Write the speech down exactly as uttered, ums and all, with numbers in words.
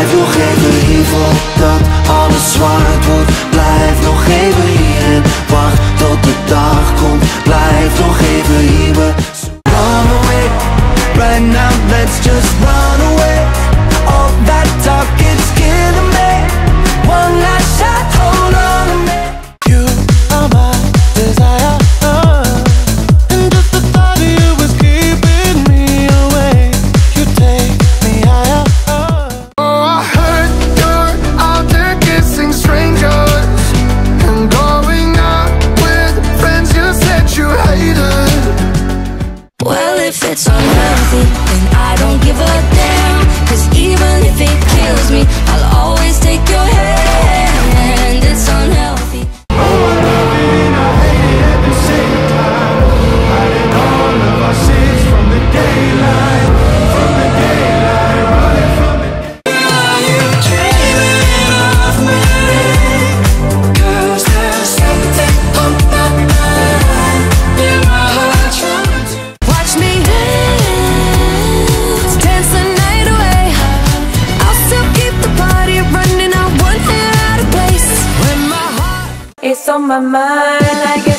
Blijf nog even hier voordat alles zwart wordt. Blijf nog even hier en wacht tot de dag komt. Blijf nog even hier, we run away. Right now let's just run away. All that talk, it's killing me. One last shot, hold on to me. You are my desire, and just the thought of you is keeping me awake. You take me higher. Oh, I heard you're out there kissing strangers and going out with friends you said you hated. Well, if it's unhealthy, then I don't give a damn. Cause even if it kills me, I'll always take your hand. It's unhealthy. Oh, I love it and I hate it at the same time. Hiding all of our sins from the daylight. From the daylight, running from the daylight. Are you dreaming of me? Cause there's something on my mind. In my heart trying to Watch me dance, dance the night away. I'll still keep the party running. I won't get out of place when my heart is on my mind. I get